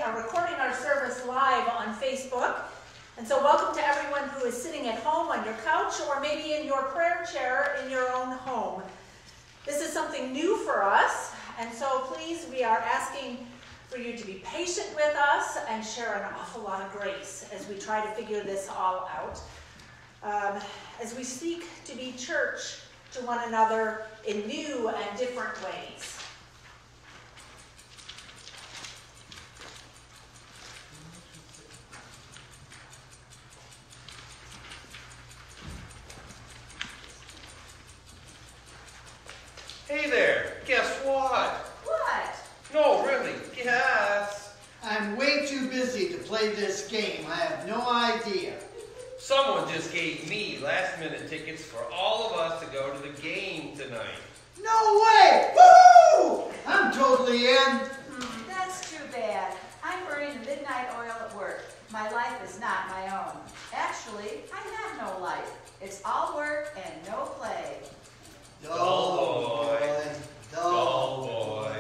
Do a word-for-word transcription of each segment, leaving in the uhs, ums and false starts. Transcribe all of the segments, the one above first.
are recording our service live on Facebook. And so welcome to everyone who is sitting at home on your couch or maybe in your prayer chair in your own home. This is something new for us, and so please, we are asking for you to be patient with us and share an awful lot of grace as we try to figure this all out. Um, as we seek to be church to one another in new and different ways. Hey there, guess what? What? No, really, guess. I'm way too busy to play this game. I have no idea. Someone just gave me last minute tickets for all of us to go to the game tonight. No way! Woo! I'm totally in. Hmm, that's too bad. I'm burning the midnight oil at work. My life is not my own. Actually, I have no life. It's all work and no play. Dull boy. Dull boy.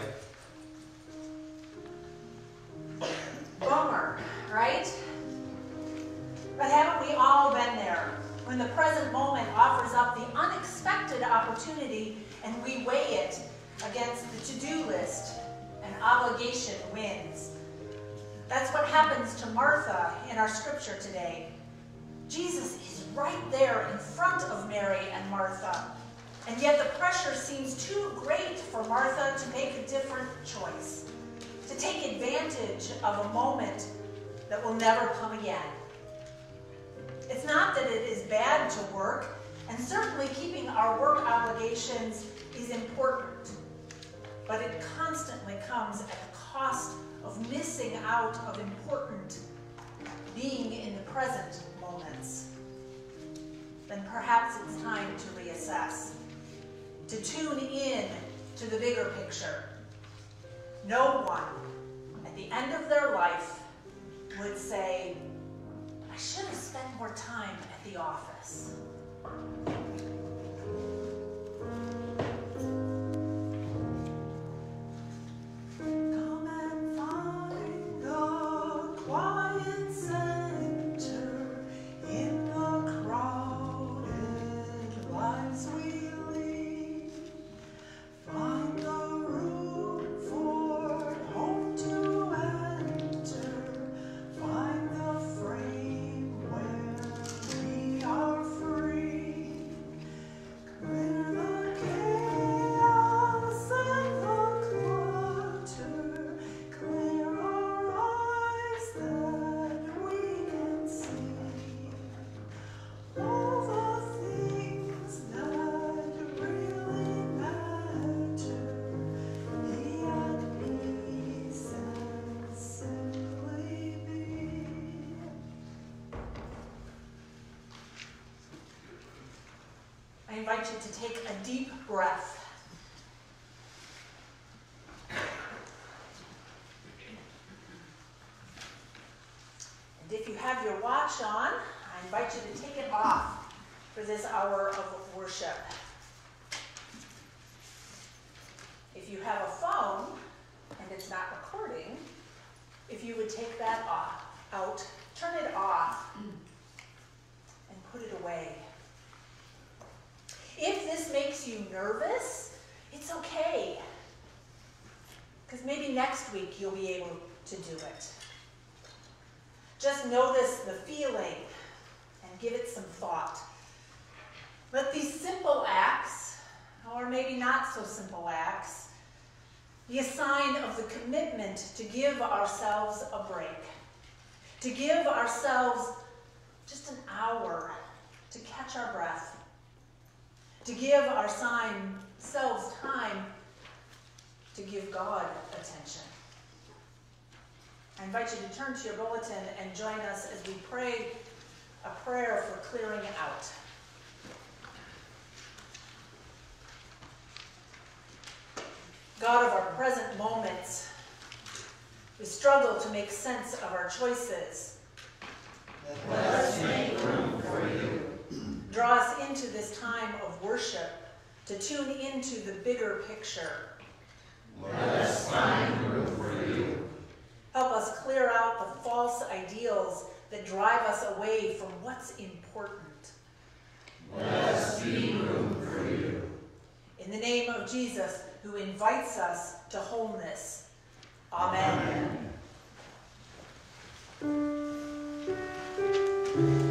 Bummer, right? But haven't we all been there? When the present moment offers up the unexpected opportunity and we weigh it against the to-do list and obligation wins. That's what happens to Martha in our scripture today. Jesus is right there in front of Mary and Martha. And yet the pressure seems too great for Martha to make a different choice, to take advantage of a moment that will never come again. It's not that it is bad to work, and certainly keeping our work obligations is important, but it constantly comes at the cost of missing out of important being in the present moments. Then perhaps it's time to reassess, to tune in to the bigger picture. No one at the end of their life would say, I should have spent more time at the office. Come and find a quiet center in the crowded lives we lead. Find the room for home to enter. Find the frame where we are free. Clear the chaos and the clutter. Clear our eyes that we can see all the things that really matter. Be at peace and simply be. I invite you to take a deep breath. And if you have your watch on, I invite you to take it off for this hour of worship. If you have a phone and it's not recording, if you would take that off, out, turn it off, and put it away. If this makes you nervous, it's okay. Because maybe next week you'll be able to do it. Just notice the feeling and give it some thought. Let these simple acts, or maybe not so simple acts, be a sign of the commitment to give ourselves a break. To give ourselves just an hour to catch our breath. To give ourselves time to give God attention. I invite you to turn to your bulletin and join us as we pray a prayer for clearing out. God of our present moments, we struggle to make sense of our choices. Let us make room for you. Draw us into this time of worship to tune into the bigger picture. Let us find room for you. Help us clear out the false ideals that drive us away from what's important. Let us be room for you. In the name of Jesus, who invites us to wholeness. Amen. Amen.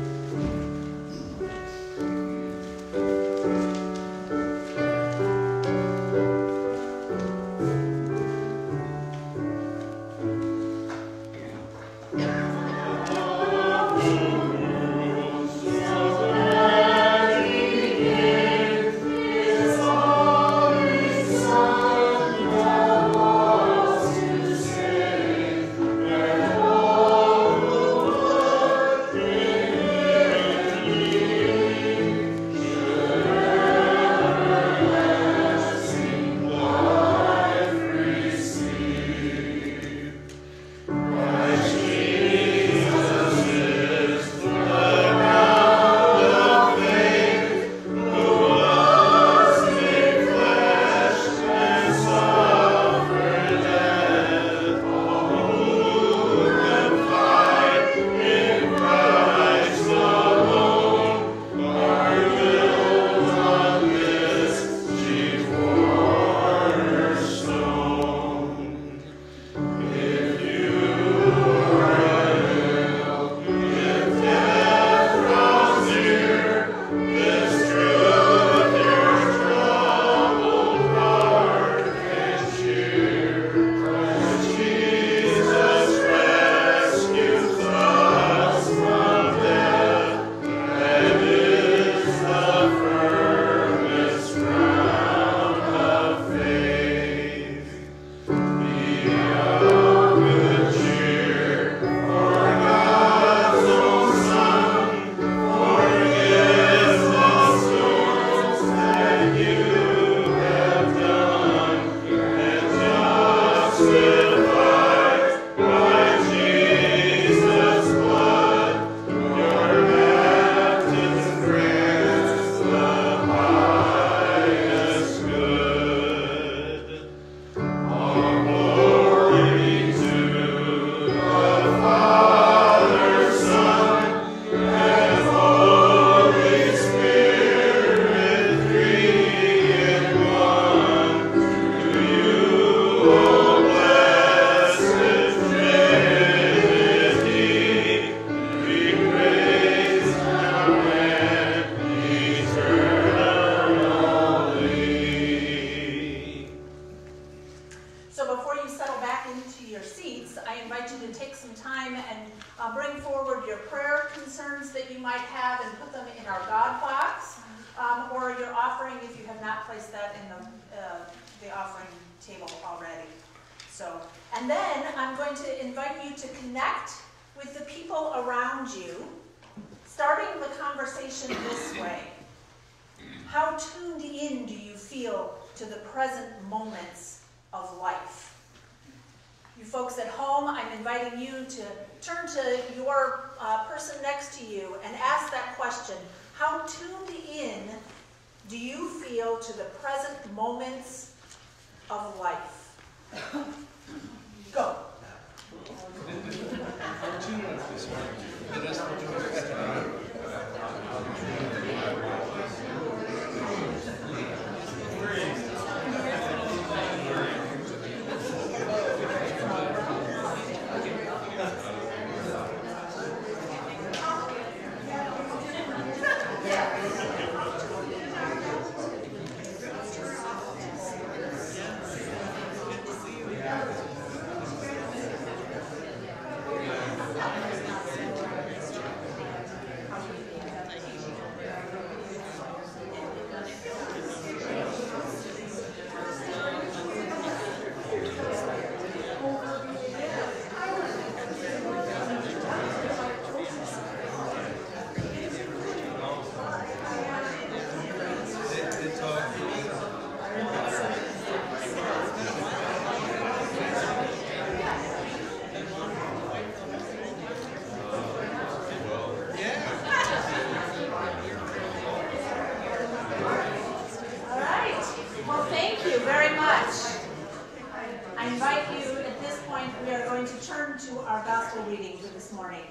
going to turn to our gospel reading for this morning.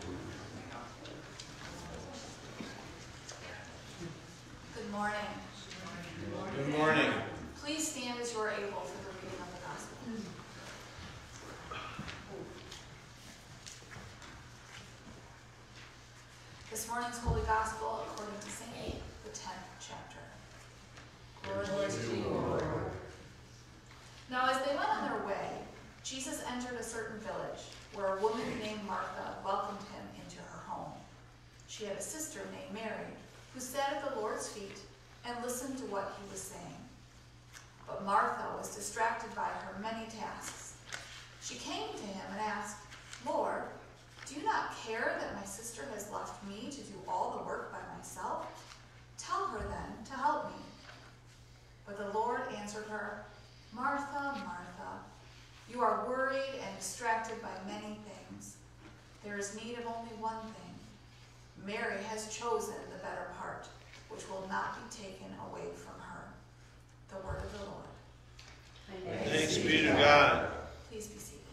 Good morning. Good morning. Please stand as you are able for the reading of the gospel. This morning's Holy Gospel according to Saint Luke, the tenth chapter. Glory to you, Lord. Now as they went on their way, Jesus entered a certain village where a woman named Martha welcomed him into her home. She had a sister named Mary who sat at the Lord's feet and listened to what he was saying. But Martha was distracted by her many tasks. She came to him and asked, "Lord, do you not care that my sister has left me to do all the work by myself? Tell her then to help me." But the Lord answered her, "Martha, Martha, you are worried and distracted by many things. There is need of only one thing. Mary has chosen the better part, which will not be taken away from her." The word of the Lord. Thanks be to God. Please be seated.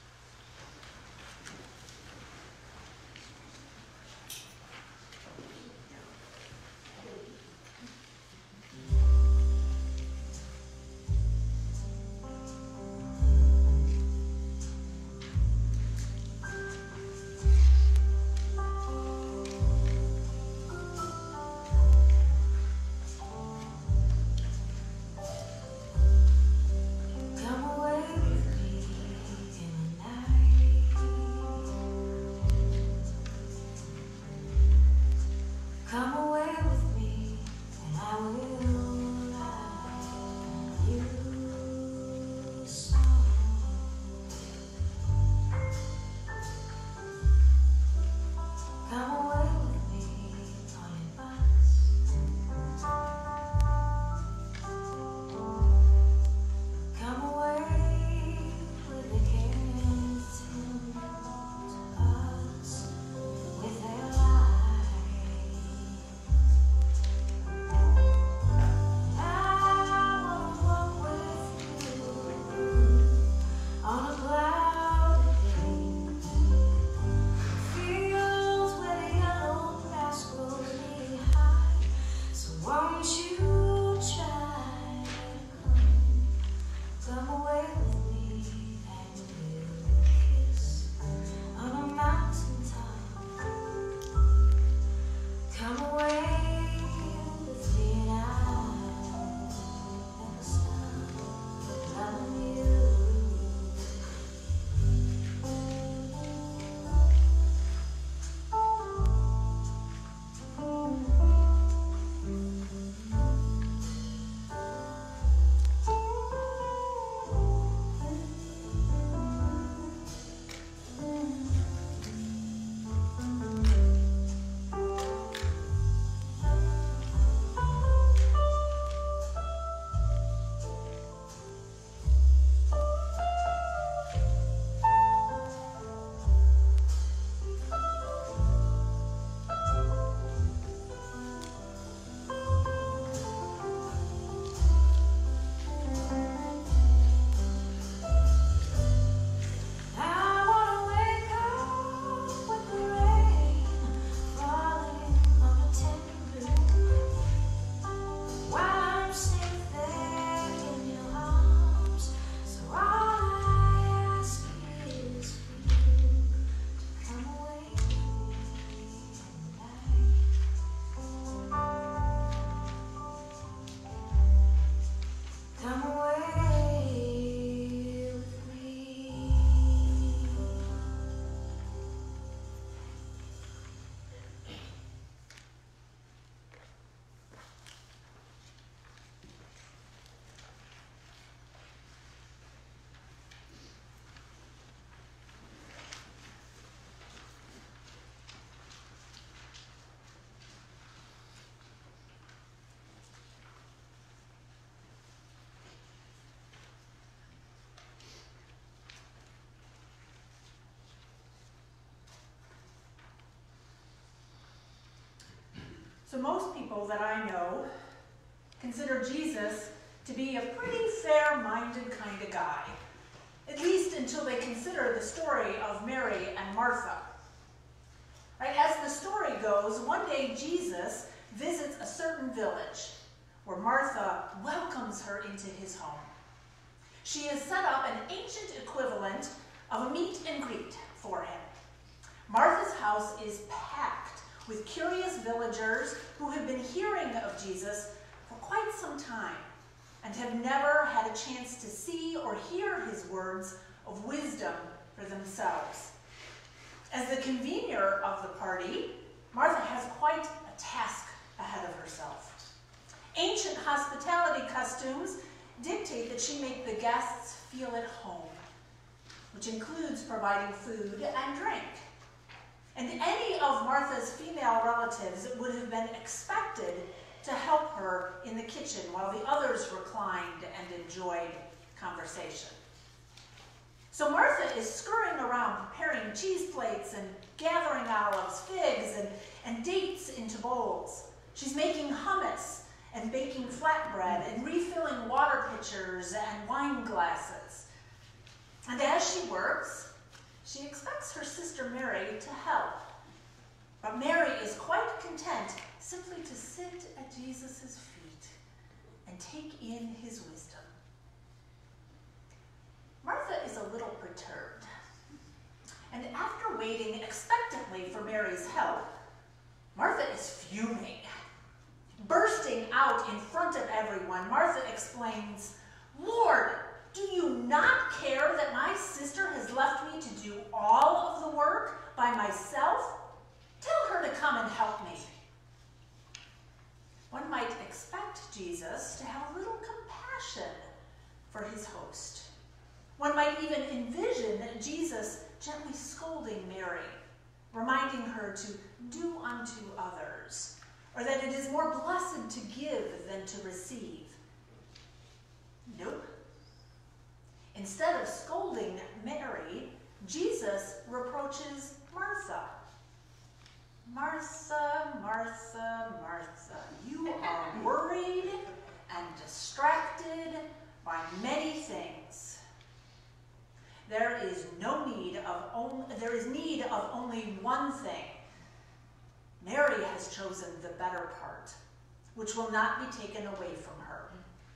So most people that I know consider Jesus to be a pretty fair-minded kind of guy. at least until they consider the story of Mary and Martha. Right? As the story goes, one day Jesus visits a certain village where Martha welcomes her into his home. She has set up an ancient equivalent of a meet and greet for him. Martha's house is packed with curious villagers who have been hearing of Jesus for quite some time and have never had a chance to see or hear his words of wisdom for themselves. As the convener of the party, Martha has quite a task ahead of herself. Ancient hospitality customs dictate that she make the guests feel at home, which includes providing food and drink. And any of Martha's female relatives would have been expected to help her in the kitchen while the others reclined and enjoyed conversation. So Martha is scurrying around preparing cheese plates and gathering olives, figs, and, and dates into bowls. She's making hummus and baking flatbread and refilling water pitchers and wine glasses. And as she works, she expects her sister Mary to help. But Mary is quite content simply to sit at Jesus' feet and take in his wisdom. Martha is a little perturbed. And after waiting expectantly for Mary's help, Martha is fuming. Bursting out in front of everyone, Martha explains, "Lord, do you not care that my sister has left me to do all of the work by myself? Tell her to come and help me." One might expect Jesus to have a little compassion for his host. One might even envision Jesus gently scolding Mary, reminding her to do unto others, or that it is more blessed to give than to receive. Nope. Instead of scolding Mary, Jesus reproaches Martha. "Martha, Martha, Martha, you are worried and distracted by many things. There is no need of on, there is need of only one thing. Mary has chosen the better part, which will not be taken away from her."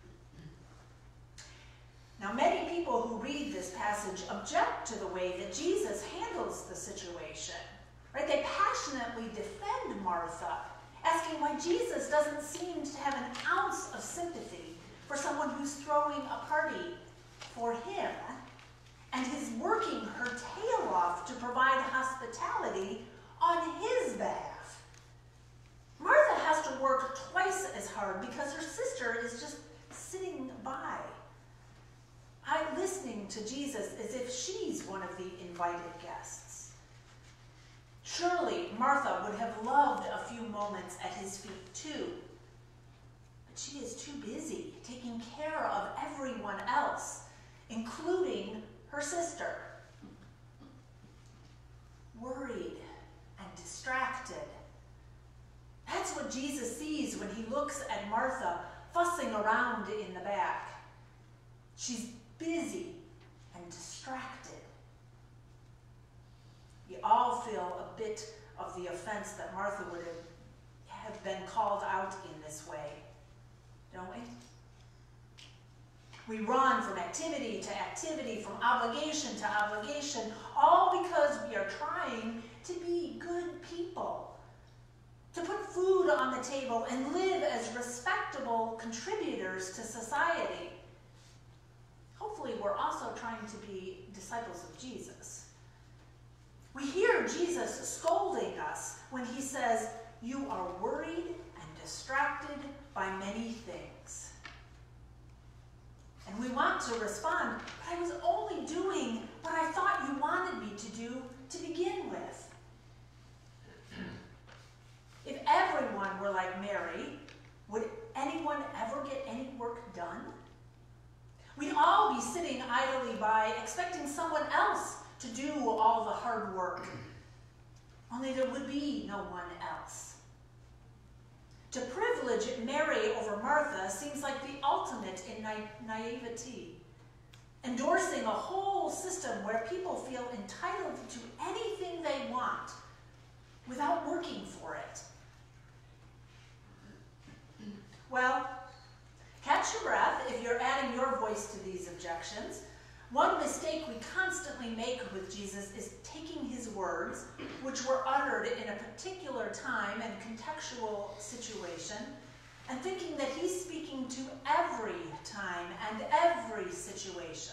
Now, many people who read this passage object to the way that Jesus handles the situation. Right? They passionately defend Martha, asking why Jesus doesn't seem to have an ounce of sympathy for someone who's throwing a party for him and is working her tail off to provide hospitality on his behalf. Martha has to work twice as hard because her sister is just sitting by, I listening to Jesus as if she's one of the invited guests. Surely Martha would have loved a few moments at his feet too, but she is too busy taking care of everyone else, including her sister. Worried and distracted. That's what Jesus sees when he looks at Martha fussing around in the back. She's busy and distracted. We all feel a bit of the offense that Martha would have, have been called out in this way, don't we? We run from activity to activity, from obligation to obligation, all because we are trying to be good people, to put food on the table and live as respectable contributors to society. Hopefully, we're also trying to be disciples of Jesus. We hear Jesus scolding us when he says, "You are worried and distracted by many things." And we want to respond, "But I was only doing what I thought you wanted me to do to begin with." If everyone were like Mary, would anyone ever get any work done? We'd all be sitting idly by, expecting someone else to do all the hard work. Only there would be no one else. To privilege Mary over Martha seems like the ultimate in na- naivety. endorsing a whole system where people feel entitled to anything they want without working for it. Well, catch your breath if you're adding your voice to these objections. One mistake we constantly make with Jesus is taking his words, which were uttered in a particular time and contextual situation, and thinking that he's speaking to every time and every situation.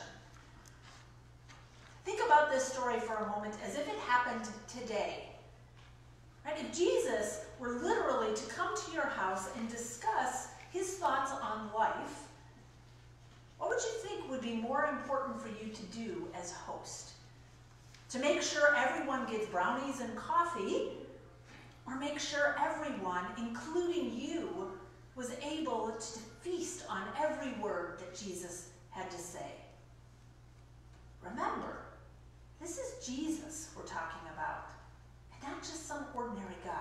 Think about this story for a moment as if it happened today. Right? If Jesus were literally to come to your house and discuss his thoughts on life, what would you think would be more important for you to do as host? To make sure everyone gets brownies and coffee, or make sure everyone, including you, was able to feast on every word that Jesus had to say? Remember, this is Jesus we're talking about, and not just some ordinary guy.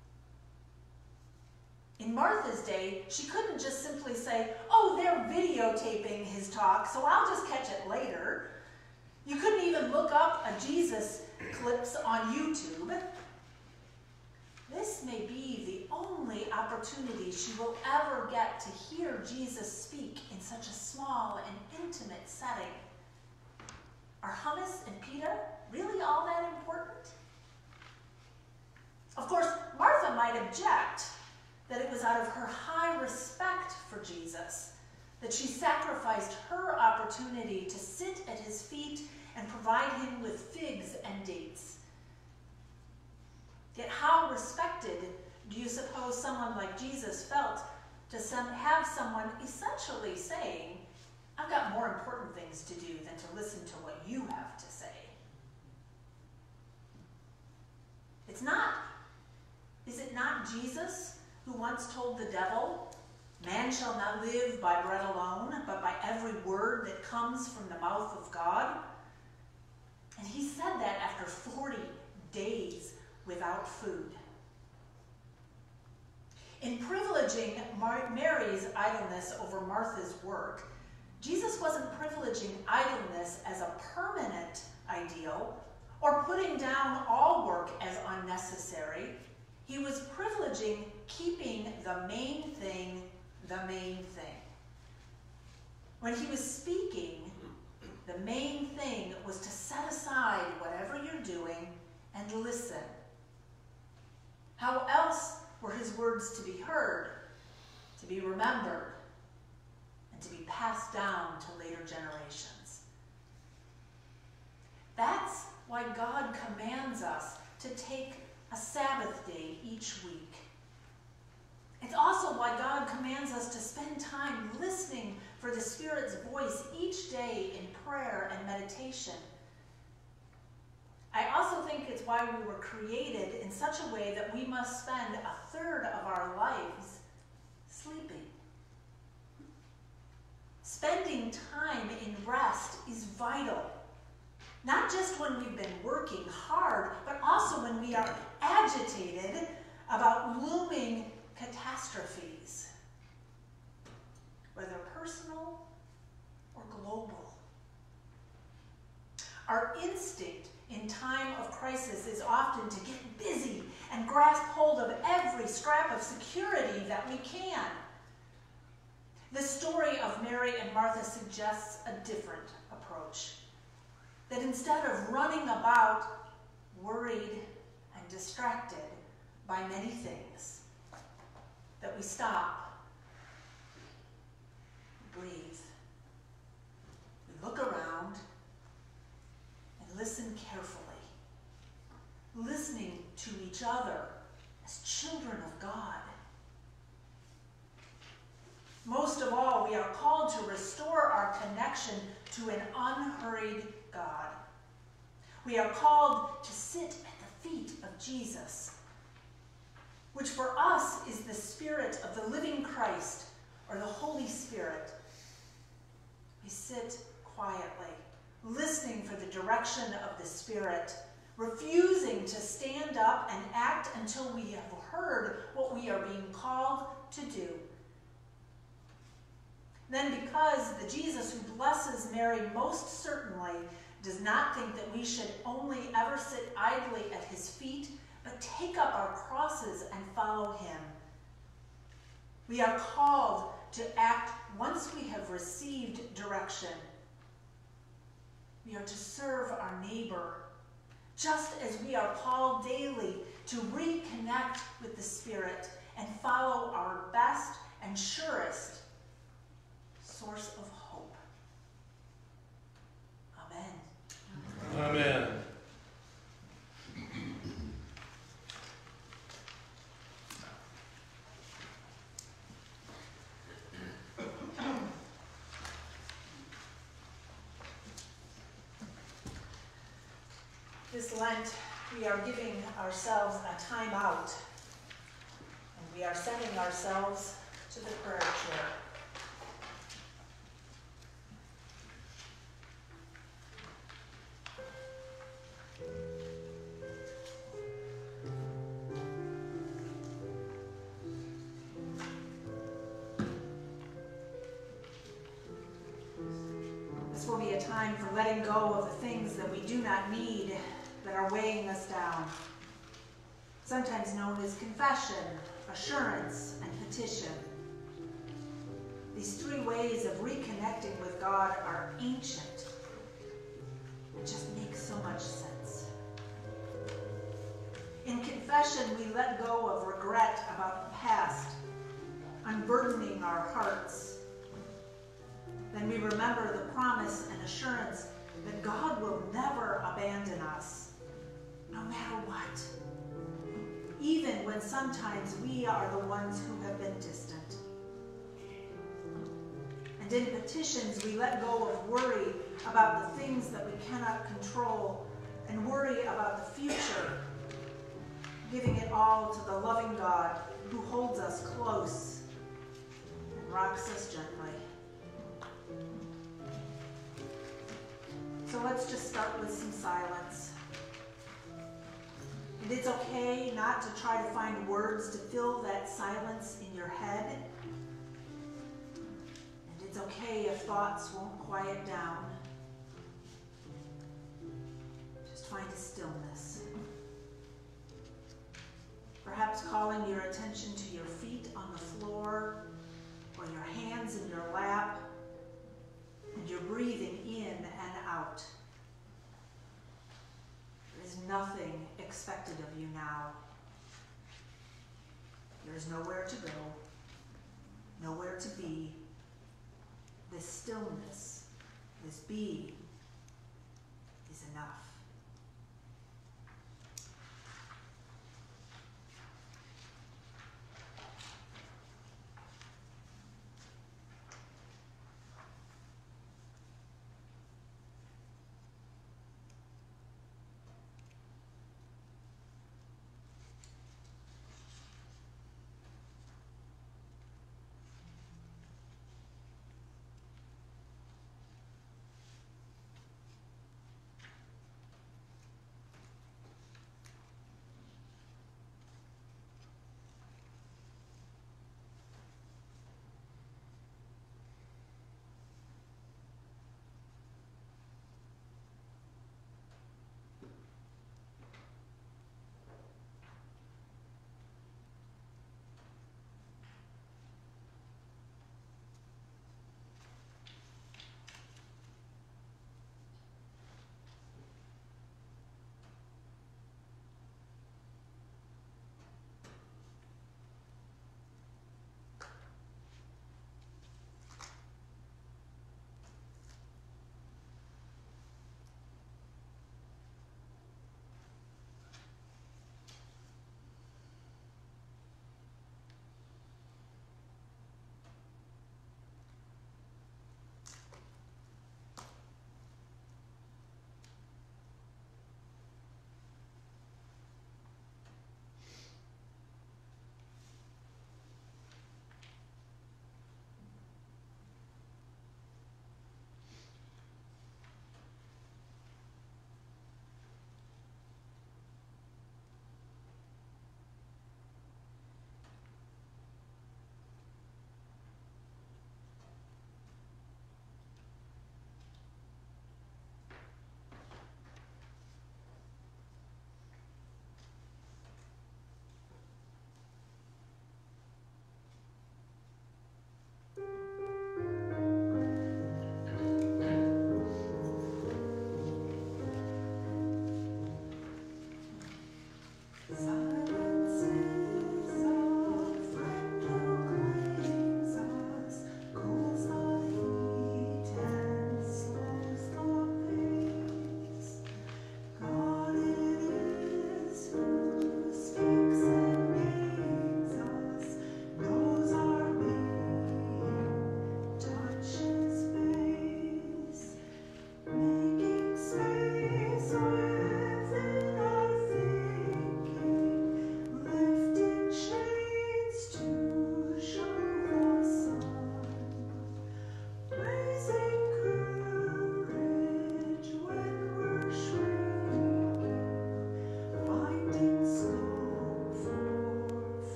In Martha's day, she couldn't just simply say, oh, they're videotaping his talk, so I'll just catch it later. You couldn't even look up a Jesus clips on YouTube. This may be the only opportunity she will ever get to hear Jesus speak in such a small and intimate setting. Are hummus and pita really all that important? Of course, Martha might object that it was out of her high respect for Jesus that she sacrificed her opportunity to sit at his feet and provide him with figs and dates. Yet how respected do you suppose someone like Jesus felt to some, have someone essentially saying, I've got more important things to do than to listen to what you have to say? It's not, is it not Jesus who once told the devil, man shall not live by bread alone, but by every word that comes from the mouth of God? And he said that after forty days without food. In privileging Mar- Mary's idleness over Martha's work, Jesus wasn't privileging idleness as a permanent ideal or putting down all work as unnecessary. He was privileging keeping the main thing the main thing. When he was speaking, the main thing was to set aside whatever you're doing and listen. How else were his words to be heard, to be remembered, and to be passed down to later generations? That's why God commands us to take a Sabbath day each week. It's also why God commands us to spend time listening for the Spirit's voice each day in prayer and meditation. I also think it's why we were created in such a way that we must spend a third of our lives sleeping. Spending time in rest is vital. Not just when we've been working hard, but also when we are agitated about looming catastrophes, whether personal or global. Our instinct in time of crisis is often to get busy and grasp hold of every scrap of security that we can. The story of Mary and Martha suggests a different approach. That instead of running about worried and distracted by many things, that we stop, breathe, we look around, and listen carefully, listening to each other as children of God. Most of all, we are called to restore our connection to an unhurried God. We are called to sit at the feet of Jesus, which for us is the Spirit of the living Christ, or the Holy Spirit. We sit quietly, listening for the direction of the Spirit, refusing to stand up and act until we have heard what we are being called to do. Then because the Jesus who blesses Mary most certainly does not think that we should only ever sit idly at his feet, but take up our crosses and follow him. We are called to act once we have received direction. We are to serve our neighbor, just as we are called daily to reconnect with the Spirit and follow our best and surest source of hope. Amen. Amen. This Lent, we are giving ourselves a time out, and we are sending ourselves to the prayer chair. This will be a time for letting go of the things that we do not need, that are weighing us down, sometimes known as confession, assurance, and petition. These three ways of reconnecting with God are ancient. It just makes so much sense. In confession, we let go of regret about the past, unburdening our hearts. Then we remember the promise and assurance that God will never abandon us, no matter what, even when sometimes we are the ones who have been distant. And in petitions, we let go of worry about the things that we cannot control and worry about the future, giving it all to the loving God who holds us close and rocks us gently. So let's just start with some silence. And it's okay not to try to find words to fill that silence in your head. And it's okay if thoughts won't quiet down. Just find a stillness. Perhaps calling your attention to your feet on the floor, or your hands in your lap, and you're breathing in and out. There is nothing expected of you now. There is nowhere to go, nowhere to be. This stillness, this being, is enough.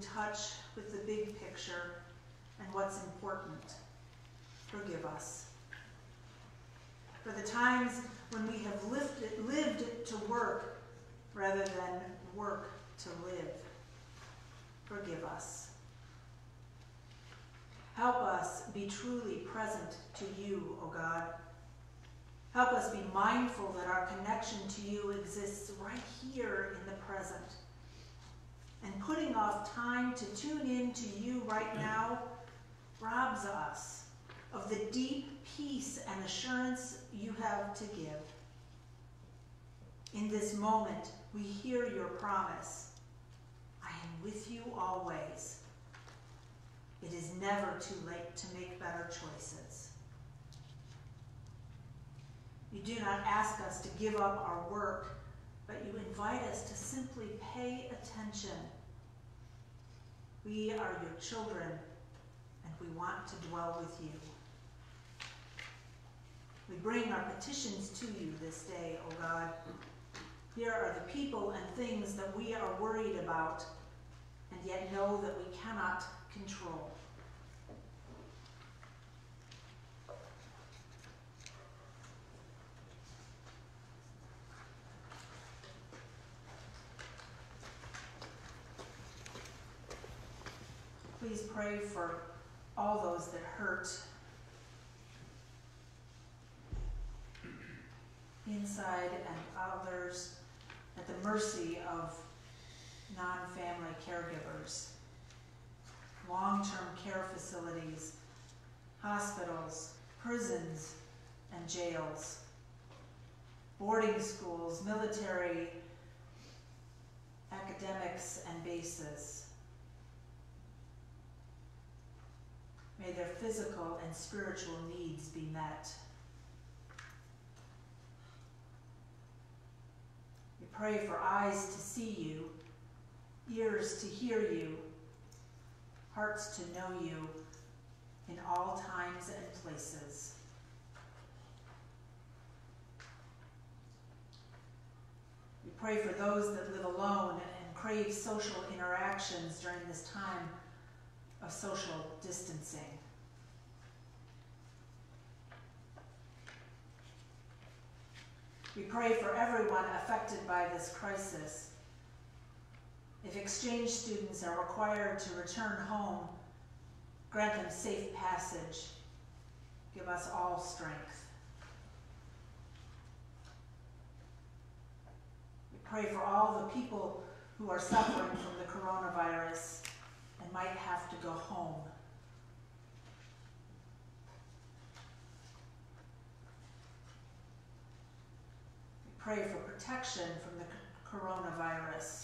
touch with the big picture and what's important. Forgive us. For the times when we have lifted, lived to work rather than work to live. Forgive us. Help us be truly present to you, O God. Help us be mindful that our connection to you exists right here in the present. And putting off time to tune in to you right now robs us of the deep peace and assurance you have to give. In this moment, we hear your promise. I am with you always. It is never too late to make better choices. You do not ask us to give up our work, but you invite us to simply pay attention. We are your children, and we want to dwell with you. We bring our petitions to you this day, O God. Here are the people and things that we are worried about, and yet know that we cannot control. Please pray for all those that hurt inside and others at the mercy of non-family caregivers, long-term care facilities, hospitals, prisons, and jails, boarding schools, military, academics, and bases. May their physical and spiritual needs be met. We pray for eyes to see you, ears to hear you, hearts to know you in all times and places. We pray for those that live alone and crave social interactions during this time of social distancing. We pray for everyone affected by this crisis. If exchange students are required to return home, grant them safe passage. Give us all strength. We pray for all the people who are suffering from the coronavirus and might have to go home. We pray for protection from the coronavirus.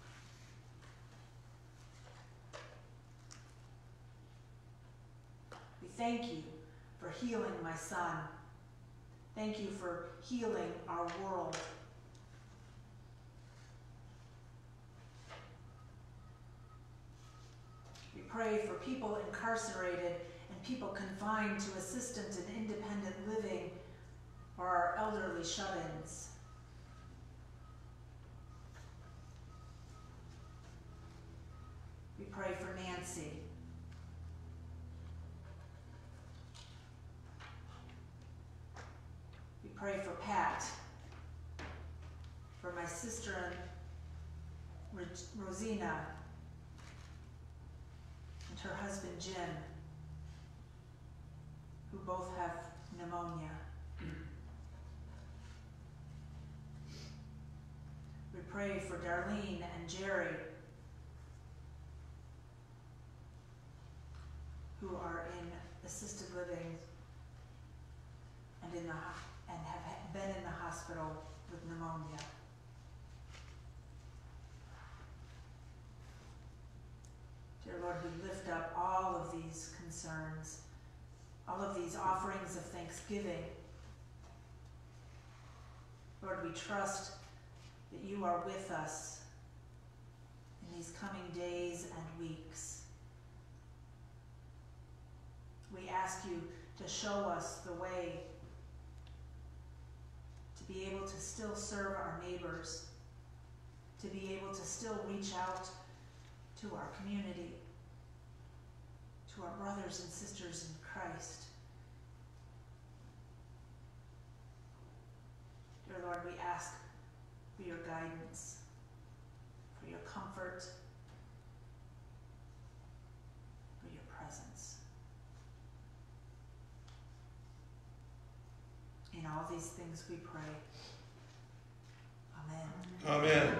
We thank you for healing my son. Thank you for healing our world. We pray for people incarcerated and people confined to assisted and independent living, or our elderly shut-ins. We pray for Nancy. We pray for Pat, for my sister Rosina, and her husband Jim, who both have pneumonia. We pray for Darlene and Jerry, who are in assisted living and in the and have been in the hospital with pneumonia. Dear Lord, we lift up all of these concerns, all of these offerings of thanksgiving. Lord, we trust that you are with us in these coming days and weeks. We ask you to show us the way to be able to still serve our neighbors, to be able to still reach out to our community, to our brothers and sisters in Christ. Dear Lord, we ask for your guidance, for your comfort, for your presence. In all these things we pray. Amen. Amen.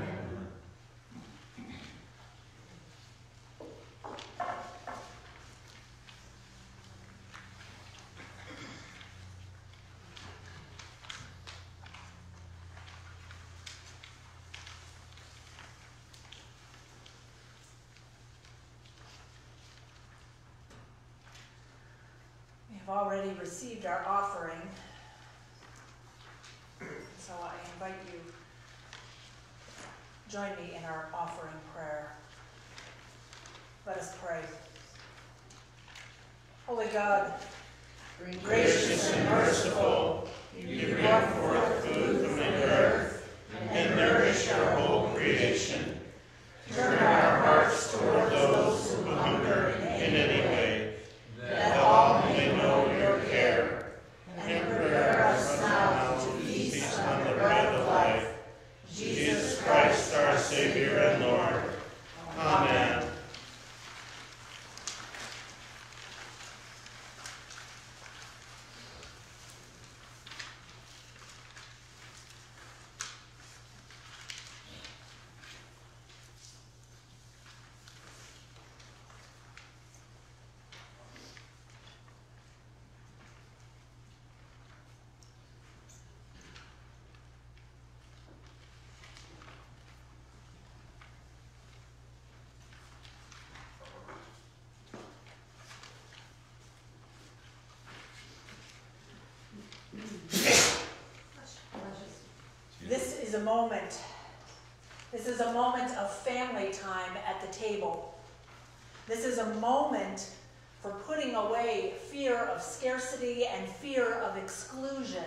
We have already received our offering, so I invite you to join me in our offering prayer. Let us pray. Holy God, Gracious and merciful, you brought forth food from the earth and nourish our whole creation. Turn our hearts toward those who hunger in any way, that all may know your care, and prepare us now to feast on the bread of life, Jesus Christ, our Savior and Lord. Amen. this is a moment. This is a moment of family time at the table. This is a moment for putting away fear of scarcity and fear of exclusion.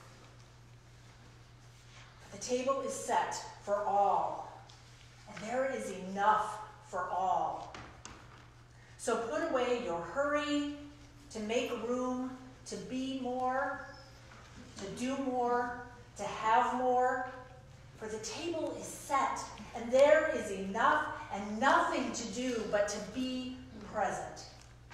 The table is set for all, and there is enough for all. So put away your hurry to make room, to be more, to do more, to have more, for the table is set, and there is enough and nothing to do but to be present.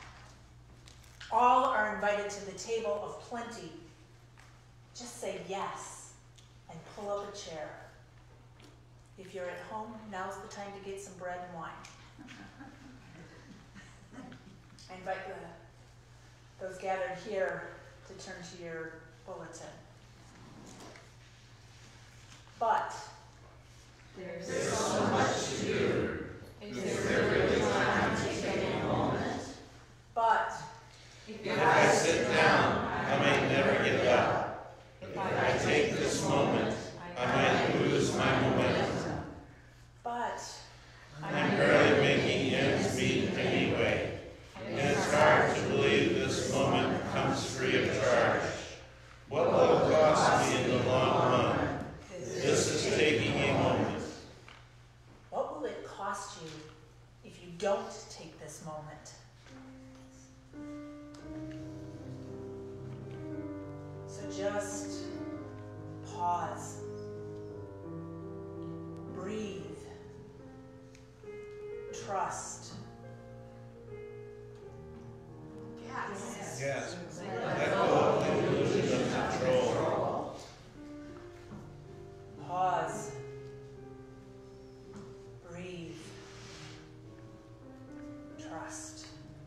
All are invited to the table of plenty. Just say yes and pull up a chair. If you're at home, now's the time to get some bread and wine. I invite the, those gathered here to turn to your bulletin. But There's so much to do. Is there really time to take a moment? But If I sit down, I may never get up. If I take this moment, I might lose my momentum. but I'm barely making ends meet anyway, and it's hard to believe this moment comes free of charge. What will it cost me in the long run? This is taking a moment. what will it cost you if you don't take this moment? So just pause. Breathe. Trust. Yes. Yes. Let go of the illusion of control. Pause. Breathe. Trust.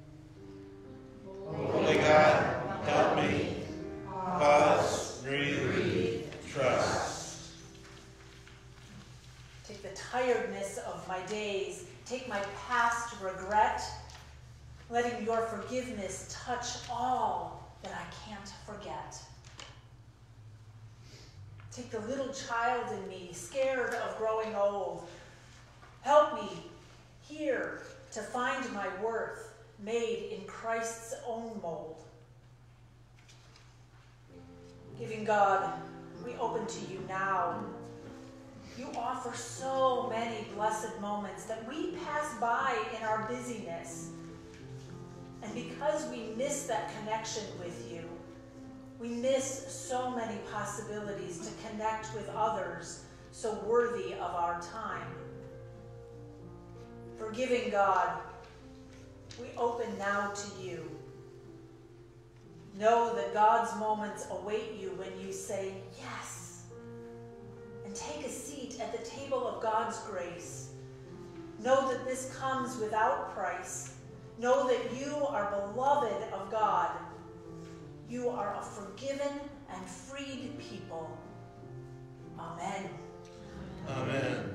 Holy God, help me. Pause, breathe, trust. Take the tiredness of my days, take my past regret, letting your forgiveness touch all that I can't forget. Take the little child in me, scared of growing old. Help me here to find my worth, made in Christ's own mold. Giving God, we open to you now. You offer so many blessed moments that we pass by in our busyness. And because we miss that connection with you, we miss so many possibilities to connect with others so worthy of our time. Forgiving God, we open now to you. Know that God's moments await you when you say yes. And take a seat at the table of God's grace. Know that this comes without price. Know that you are beloved of God. You are a forgiven and freed people. Amen. Amen.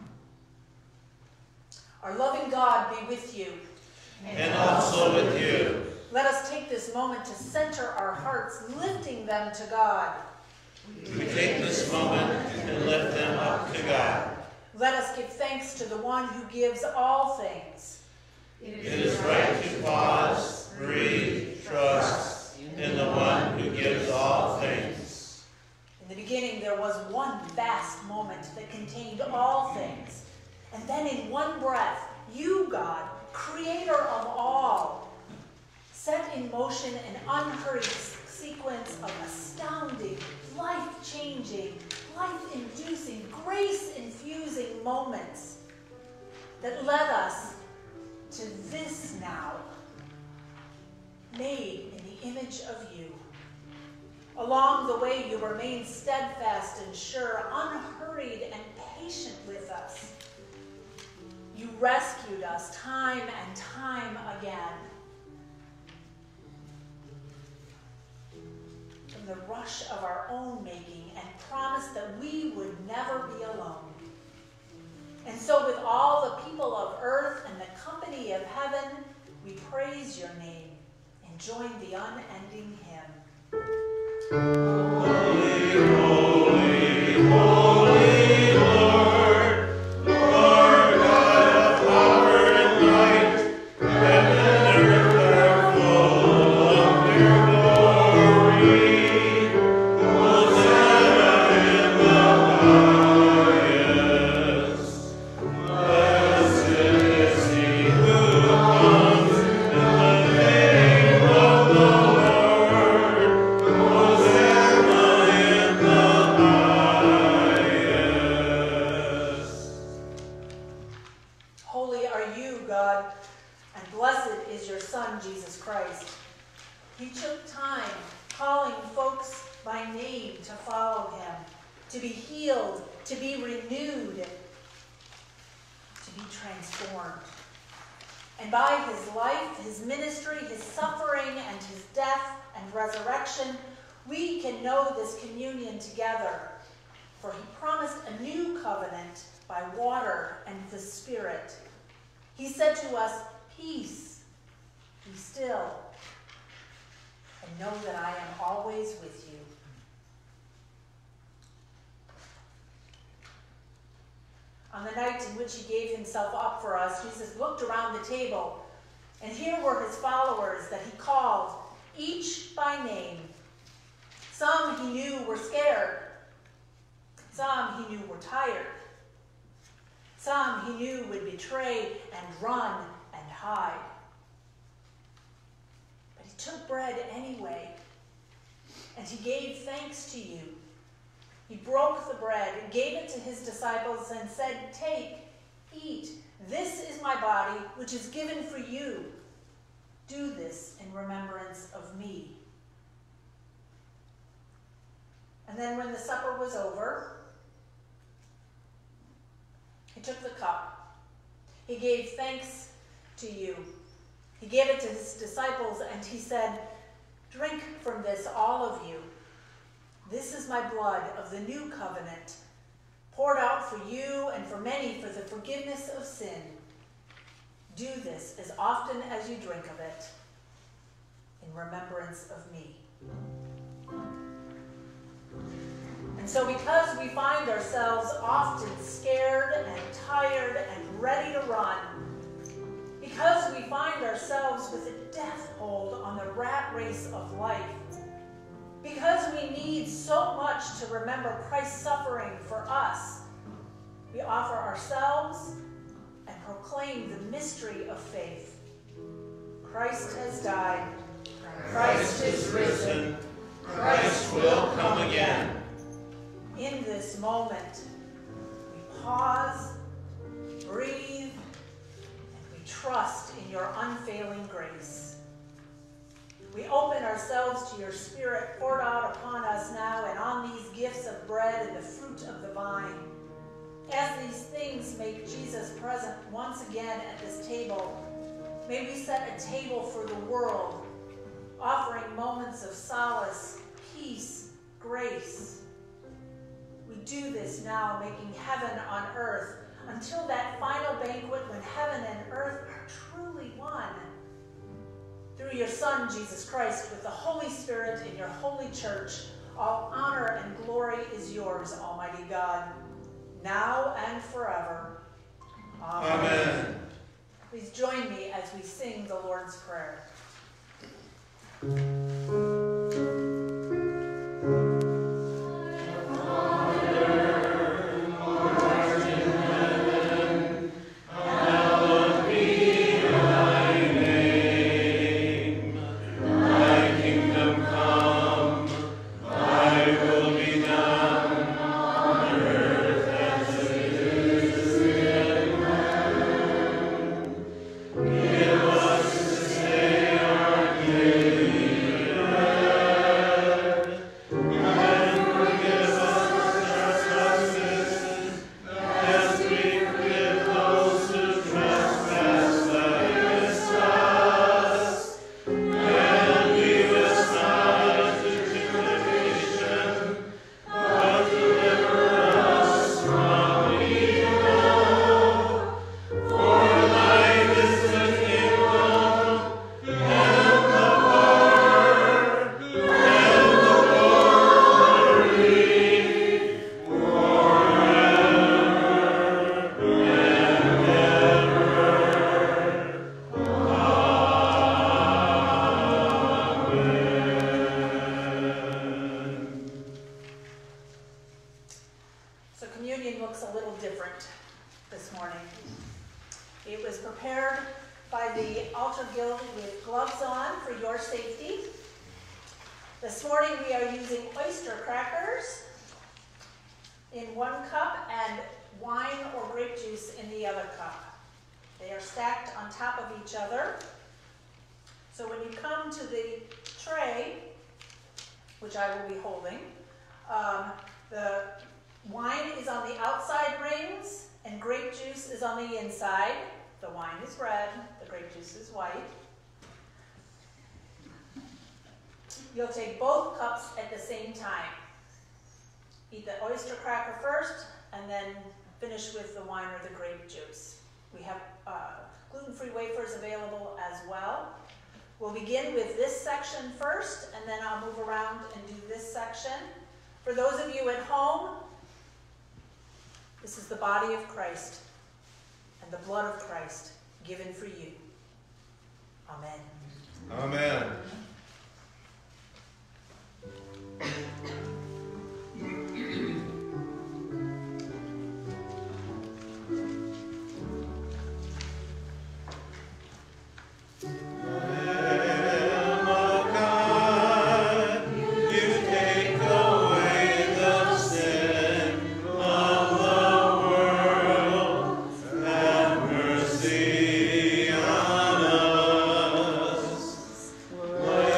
Our loving God be with you. And also with you. Let us take this moment to center our hearts, lifting them to God. We take this moment and lift them up to God. Let us give thanks to the one who gives all things. It is right to pause, breathe, trust in the one who gives all things. In the beginning, there was one vast moment that contained all things. And then in one breath, you, God, creator of all, set in motion an unhurried sequence of astounding, life-changing, life-inducing, grace-infusing moments that led us to this now, made in the image of you. Along the way, you remained steadfast and sure, unhurried and patient with us. You rescued us time and time again from the rush of our own making and promised that we would never be alone. And so with all the people of earth and the company of heaven, we praise your name and join the unending hymn. Holy, holy, holy Lord, Lord God of power and might, heaven and earth are full of your glory. Hosanna in the highest. Blessed is he who comes in the name of the Lord. Hosanna in the highest. Holy are you, God, and blessed is your Son, Jesus Christ. He took time calling folks by name to follow him, to be healed, to be renewed, to be transformed. And by his life, his ministry, his suffering, and his death and resurrection, we can know this communion together. For he promised a new covenant by water and the Spirit. He said to us, peace, be still, and know that I am always with you. On the night in which he gave himself up for us, Jesus looked around the table, and here were his followers that he called, each by name. Some he knew were scared. Some he knew were tired. Some he knew would betray and run and hide. But he took bread anyway, and he gave thanks to you. He broke the bread, gave it to his disciples, and said, take, eat. This is my body, which is given for you. Do this in remembrance of me. And then when the supper was over, he took the cup. He gave thanks to you. He gave it to his disciples, and he said, drink from this, all of you. This is my blood of the new covenant, poured out for you and for many for the forgiveness of sin. Do this as often as you drink of it in remembrance of me. And so because we find ourselves often scared and tired and ready to run, because we find ourselves with a death hold on the rat race of life, because we need so much to remember Christ's suffering for us, we offer ourselves and proclaim the mystery of faith. Christ has died. Christ is risen. Christ will come again. In this moment, we pause, breathe, and we trust in your unfailing grace. We open ourselves to your Spirit poured out upon us now and on these gifts of bread and the fruit of the vine. As these things make Jesus present once again at this table, may we set a table for the world, offering moments of solace, peace, grace. We do this now, making heaven on earth, until that final banquet when heaven and earth are truly one. Through your Son, Jesus Christ, with the Holy Spirit in your holy church, all honor and glory is yours, Almighty God, now and forever. Amen. Amen. Please join me as we sing the Lord's Prayer. This morning we are using oyster crackers in one cup and wine or grape juice in the other cup. They are stacked on top of each other. So when you come to the tray, which I will be holding, um, the wine is on the outside rings and grape juice is on the inside. The wine is red, the grape juice is white. You'll take both cups at the same time. Eat the oyster cracker first and then finish with the wine or the grape juice. We have uh, gluten-free wafers available as well. We'll begin with this section first, and then I'll move around and do this section. For those of you at home, this is the body of Christ and the blood of Christ given for you. Amen. Amen. What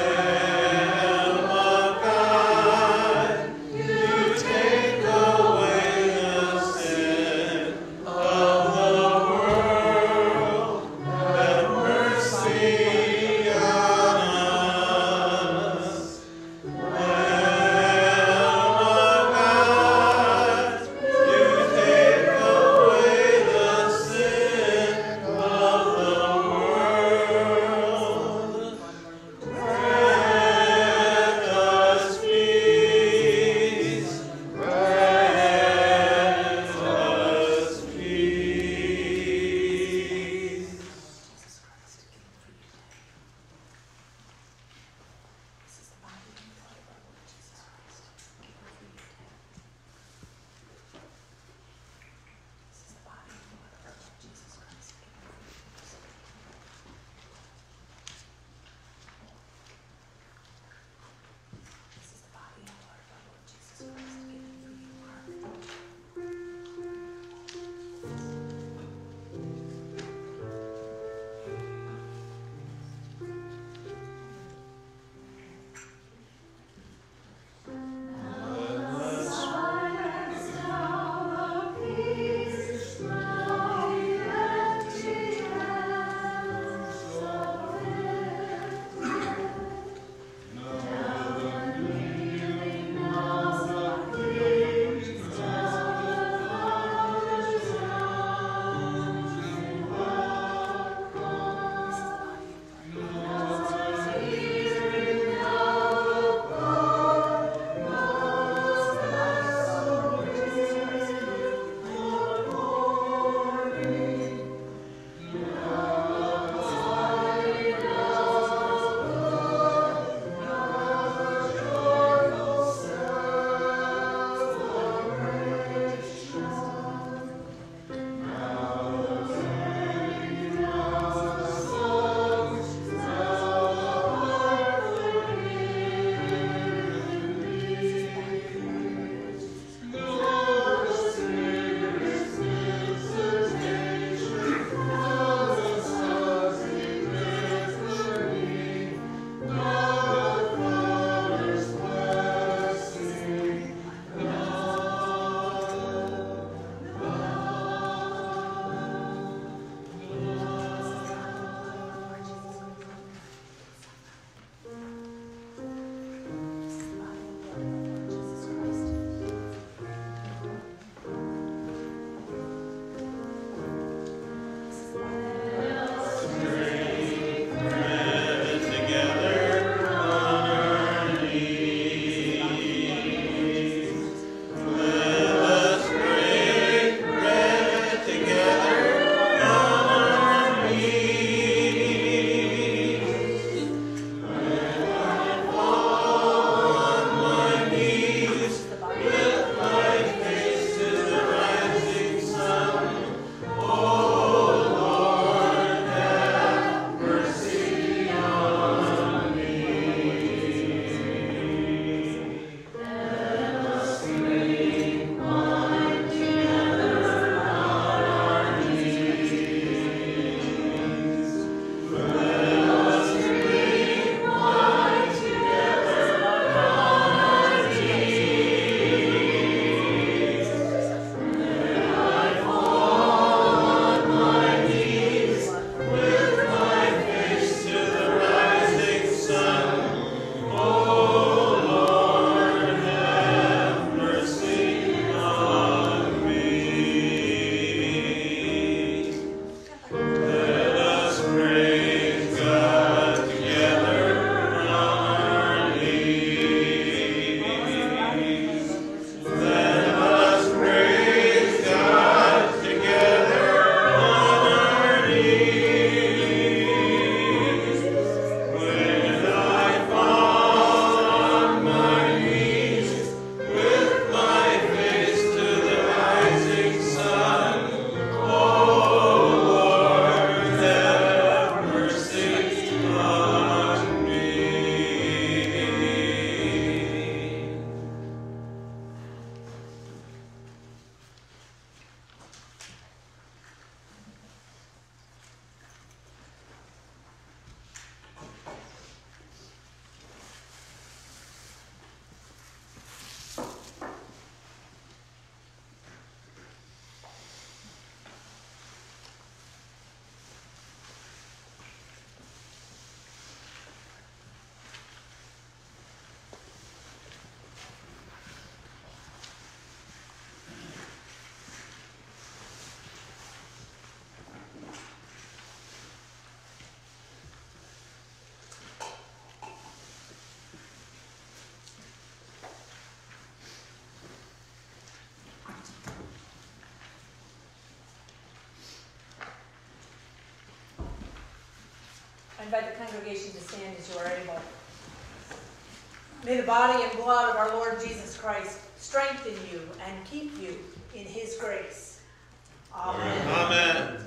invite the congregation to stand as you are able. May the body and blood of our Lord Jesus Christ strengthen you and keep you in his grace. Amen. Amen.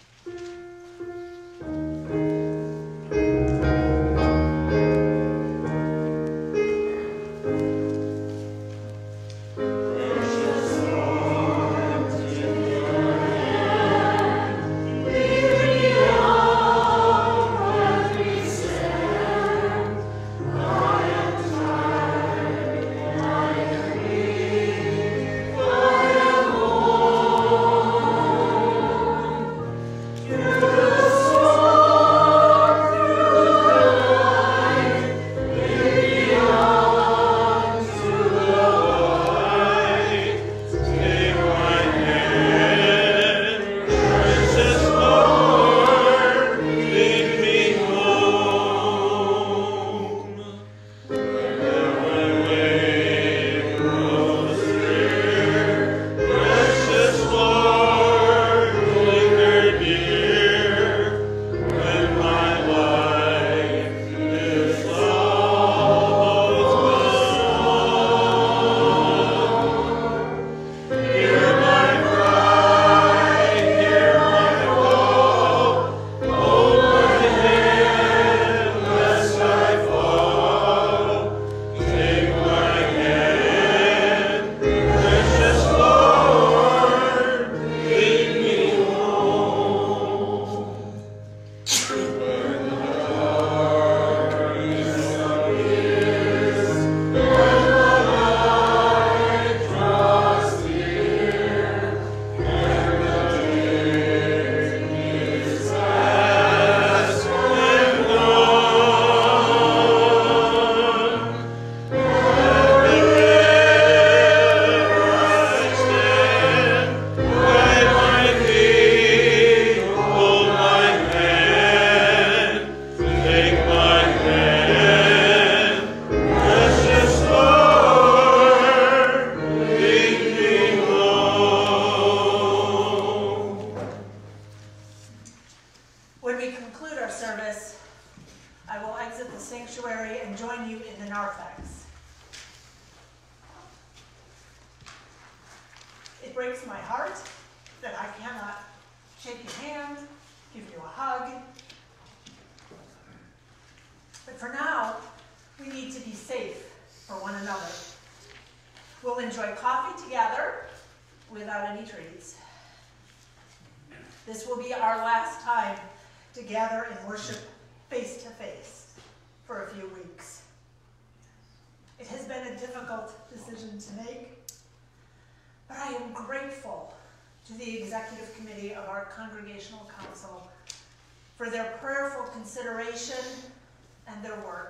Congregational Council for their prayerful consideration and their work.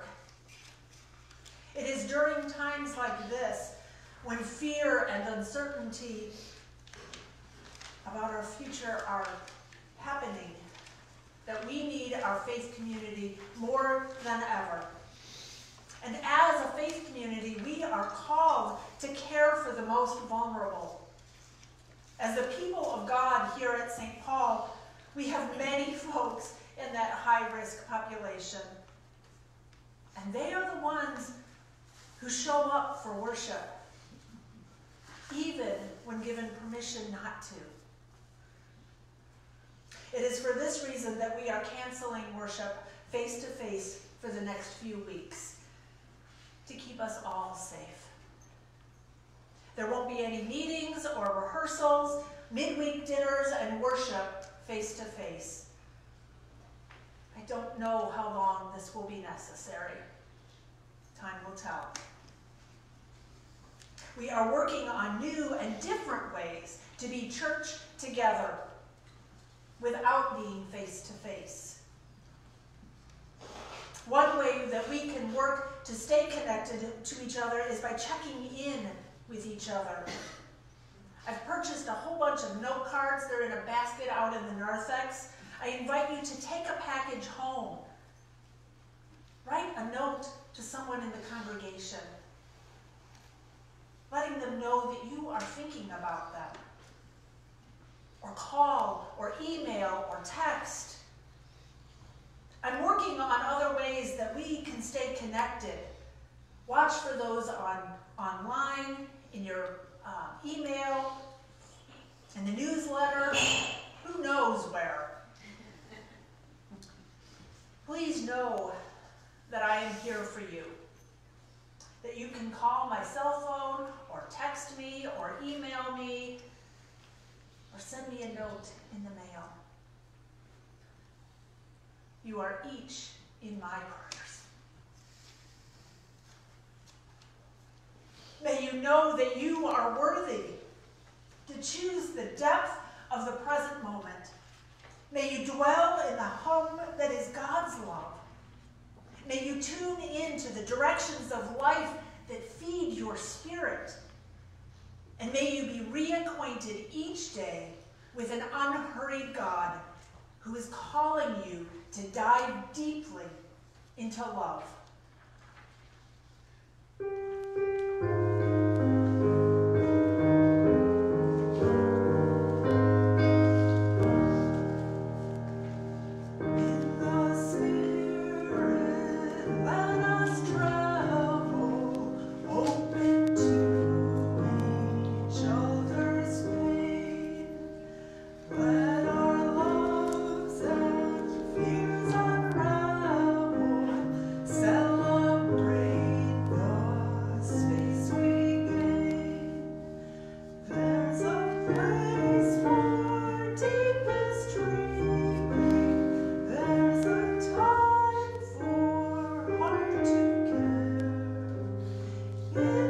It is during times like this, when fear and uncertainty about our future are happening, that we need our faith community more than ever. And as a faith community, we are called to care for the most vulnerable. As the people of God here at Saint Paul, we have many folks in that high-risk population. And they are the ones who show up for worship, even when given permission not to. It is for this reason that we are canceling worship face-to-face for the next few weeks, to keep us all safe. There won't be any meetings or rehearsals, midweek dinners, and worship face-to-face. I don't know how long this will be necessary. Time will tell. We are working on new and different ways to be church together without being face-to-face. One way that we can work to stay connected to each other is by checking in with each other. I've purchased a whole bunch of note cards. They're in a basket out in the narthex. I invite you to take a package home. Write a note to someone in the congregation, letting them know that you are thinking about them. Or call, or email, or text. I'm working on other ways that we can stay connected. Watch for those on online, in your uh, email, in the newsletter, who knows where. Please know that I am here for you, that you can call my cell phone or text me or email me or send me a note in the mail. You are each in my prayers. May you know that you are worthy to choose the depth of the present moment. May you dwell in the home that is God's love. May you tune in to the directions of life that feed your spirit. And may you be reacquainted each day with an unhurried God who is calling you to dive deeply into love. Yeah.